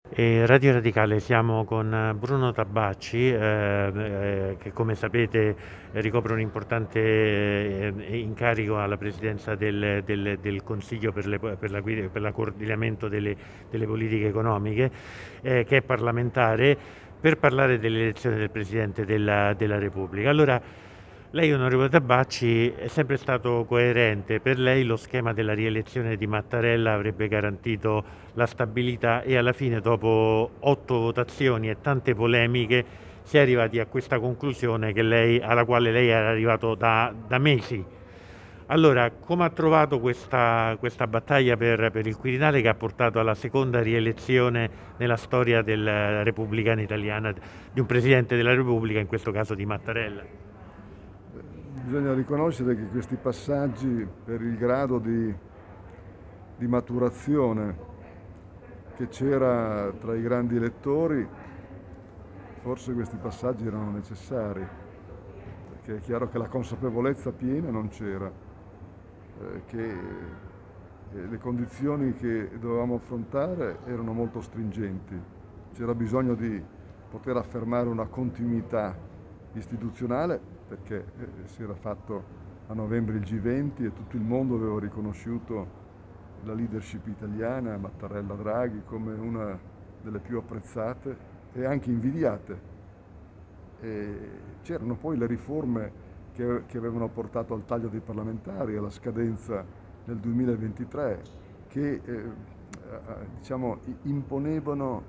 Radio Radicale, siamo con Bruno Tabacci, che come sapete ricopre un importante incarico alla presidenza del Consiglio per la coordinamento delle politiche economiche, che è parlamentare, per parlare dell'elezione del Presidente della Repubblica. Allora, lei, onorevole Tabacci, è sempre stato coerente. Per lei lo schema della rielezione di Mattarella avrebbe garantito la stabilità e alla fine, dopo 8 votazioni e tante polemiche, si è arrivati a questa conclusione alla quale lei era arrivato da mesi. Allora, come ha trovato questa battaglia per il Quirinale, che ha portato alla seconda rielezione nella storia della Repubblicana Italiana di un Presidente della Repubblica, in questo caso di Mattarella? Bisogna riconoscere che questi passaggi, per il grado di maturazione che c'era tra i grandi elettori, forse questi passaggi erano necessari, perché è chiaro che la consapevolezza piena non c'era, che le condizioni che dovevamo affrontare erano molto stringenti. C'era bisogno di poter affermare una continuità istituzionale, perché si era fatto a novembre il G20 e tutto il mondo aveva riconosciuto la leadership italiana, Mattarella Draghi, come una delle più apprezzate e anche invidiate. E c'erano poi le riforme che avevano portato al taglio dei parlamentari, alla scadenza nel 2023, che diciamo, imponevano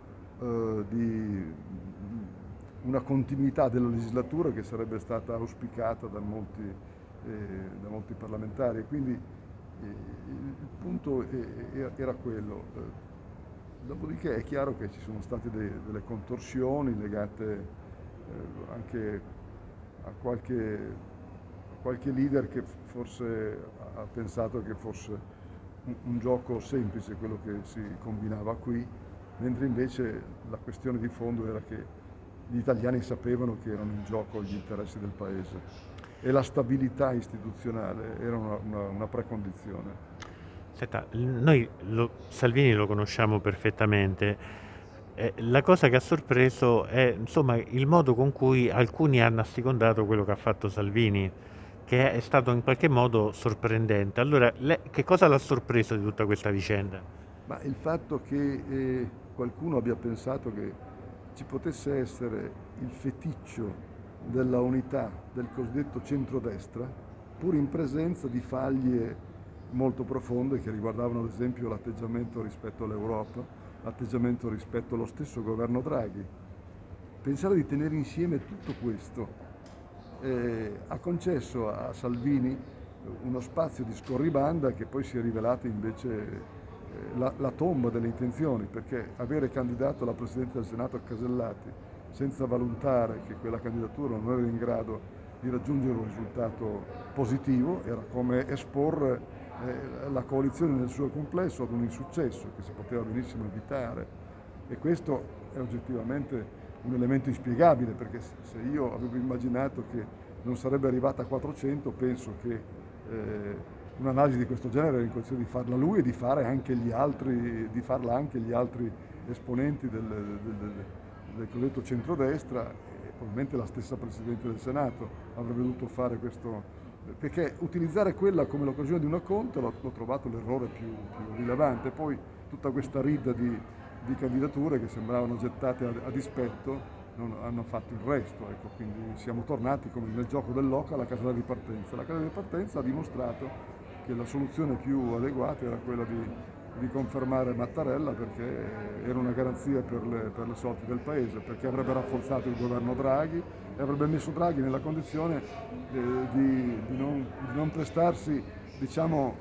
una continuità della legislatura che sarebbe stata auspicata da molti parlamentari. Quindi il punto era quello. Dopodiché è chiaro che ci sono state delle contorsioni legate anche a qualche leader che forse ha pensato che fosse un gioco semplice quello che si combinava qui, mentre invece la questione di fondo era che gli italiani sapevano che erano in gioco gli interessi del Paese e la stabilità istituzionale era una precondizione. Senta, Salvini lo conosciamo perfettamente. La cosa che ha sorpreso è, insomma, il modo con cui alcuni hanno assecondato quello che ha fatto Salvini, che è stato in qualche modo sorprendente. Allora, che cosa l'ha sorpreso di tutta questa vicenda? Ma il fatto che qualcuno abbia pensato che ci potesse essere il feticcio della unità del cosiddetto centrodestra, pur in presenza di faglie molto profonde che riguardavano ad esempio l'atteggiamento rispetto all'Europa, l'atteggiamento rispetto allo stesso governo Draghi. Pensare di tenere insieme tutto questo ha concesso a Salvini uno spazio di scorribanda che poi si è rivelato invece la tomba delle intenzioni, perché avere candidato alla Presidenza del Senato Casellati senza valutare che quella candidatura non era in grado di raggiungere un risultato positivo era come esporre la coalizione nel suo complesso ad un insuccesso che si poteva benissimo evitare, e questo è oggettivamente un elemento inspiegabile, perché se io avevo immaginato che non sarebbe arrivata a 400, penso che un'analisi di questo genere era in condizione di farla lui e di farla anche gli altri esponenti del cosiddetto centrodestra, e probabilmente la stessa Presidente del Senato avrebbe dovuto fare questo, perché utilizzare quella come l'occasione di una conto l'ho trovato l'errore più rilevante. Poi tutta questa ridda di candidature che sembravano gettate a dispetto non hanno fatto il resto, ecco. Quindi siamo tornati come nel gioco dell'oca alla casella di partenza. La casella di partenza ha dimostrato che la soluzione più adeguata era quella di confermare Mattarella, perché era una garanzia per le sorti del Paese, perché avrebbe rafforzato il governo Draghi e avrebbe messo Draghi nella condizione di non prestarsi, diciamo,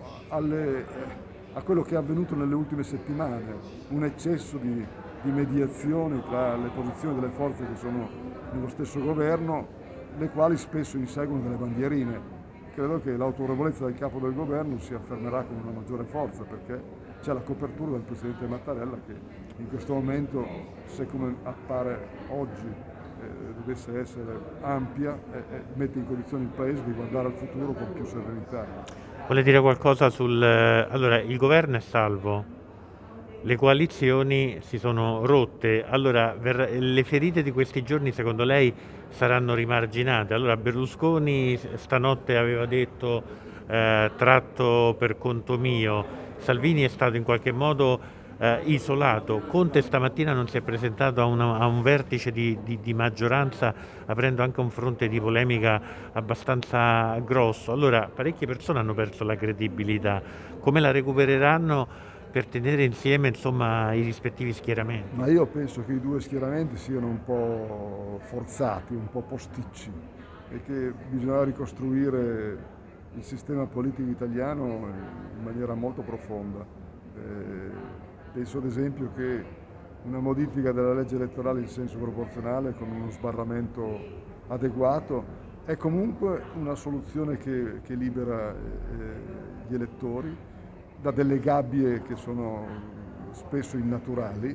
a quello che è avvenuto nelle ultime settimane, un eccesso di mediazione tra le posizioni delle forze che sono nello stesso governo, le quali spesso inseguono delle bandierine. Credo che l'autorevolezza del capo del governo si affermerà con una maggiore forza, perché c'è la copertura del Presidente Mattarella che in questo momento, se come appare oggi dovesse essere ampia, mette in condizione il Paese di guardare al futuro con più serenità. Vuole dire qualcosa sul... Allora, il governo è salvo. le coalizioni si sono rotte. Allora, le ferite di questi giorni secondo lei saranno rimarginate? Allora, Berlusconi stanotte aveva detto tratto per conto mio, Salvini è stato in qualche modo isolato, Conte stamattina non si è presentato a un vertice di maggioranza, aprendo anche un fronte di polemica abbastanza grosso. Allora, parecchie persone hanno perso la credibilità. Come la recupereranno per tenere insieme, insomma, i rispettivi schieramenti? Ma io penso che i due schieramenti siano un po' forzati, un po' posticci e che bisogna ricostruire il sistema politico italiano in maniera molto profonda. Penso ad esempio che una modifica della legge elettorale in senso proporzionale con uno sbarramento adeguato è comunque una soluzione che libera gli elettori da delle gabbie che sono spesso innaturali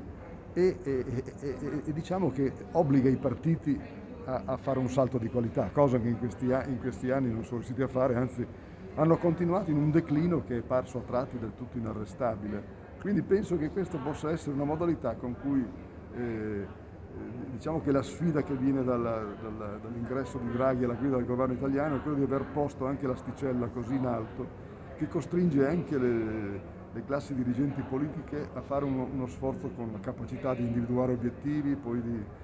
e diciamo che obbliga i partiti a fare un salto di qualità, cosa che in questi anni non sono riusciti a fare, anzi hanno continuato in un declino che è parso a tratti del tutto inarrestabile. Quindi penso che questa possa essere una modalità con cui diciamo che la sfida che viene dall'ingresso di Draghi alla guida del governo italiano è quella di aver posto anche l'asticella così in alto che costringe anche le classi dirigenti politiche a fare uno sforzo con la capacità di individuare obiettivi, poi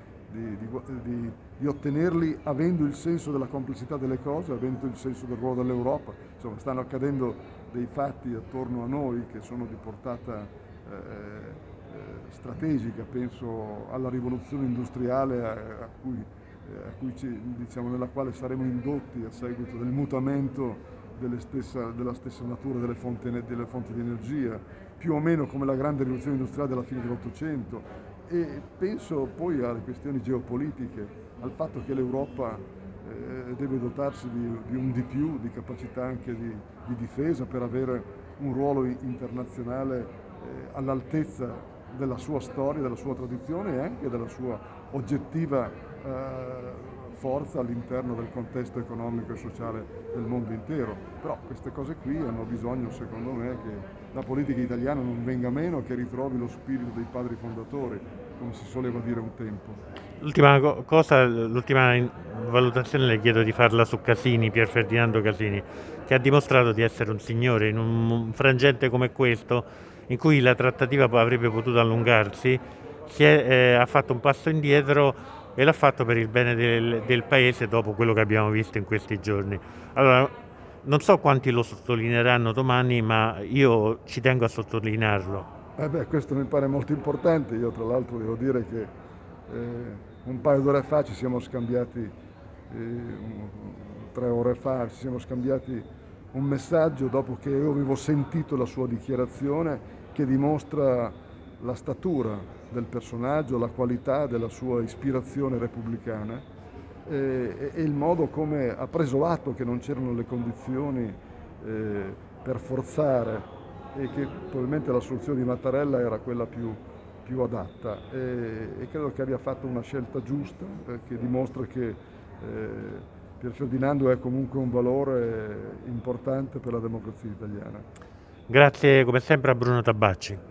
di ottenerli avendo il senso della complessità delle cose, avendo il senso del ruolo dell'Europa. Insomma, stanno accadendo dei fatti attorno a noi che sono di portata strategica, penso alla rivoluzione industriale diciamo, nella quale saremo indotti a seguito del mutamento della stessa natura delle fonti di energia, più o meno come la grande rivoluzione industriale della fine dell'Ottocento. E penso poi alle questioni geopolitiche, al fatto che l'Europa deve dotarsi di un di più, di capacità anche di difesa per avere un ruolo internazionale all'altezza della sua storia, della sua tradizione e anche della sua oggettiva forza all'interno del contesto economico e sociale del mondo intero. Però queste cose qui hanno bisogno, secondo me, che la politica italiana non venga meno, che ritrovi lo spirito dei padri fondatori, come si soleva dire un tempo. L'ultima valutazione le chiedo di farla su Casini, Pier Ferdinando Casini, che ha dimostrato di essere un signore in un frangente come questo, in cui la trattativa avrebbe potuto allungarsi, ha fatto un passo indietro e l'ha fatto per il bene del paese dopo quello che abbiamo visto in questi giorni. Allora, non so quanti lo sottolineeranno domani, ma io ci tengo a sottolinearlo. Questo mi pare molto importante. Io tra l'altro devo dire che un paio d'ore fa ci siamo scambiati, 3 ore fa, ci siamo scambiati un messaggio dopo che io avevo sentito la sua dichiarazione che dimostra la statura del personaggio, la qualità della sua ispirazione repubblicana e il modo come ha preso atto che non c'erano le condizioni per forzare e che probabilmente la soluzione di Mattarella era quella più adatta e credo che abbia fatto una scelta giusta che dimostra che Pier Ferdinando è comunque un valore importante per la democrazia italiana. Grazie come sempre a Bruno Tabacci.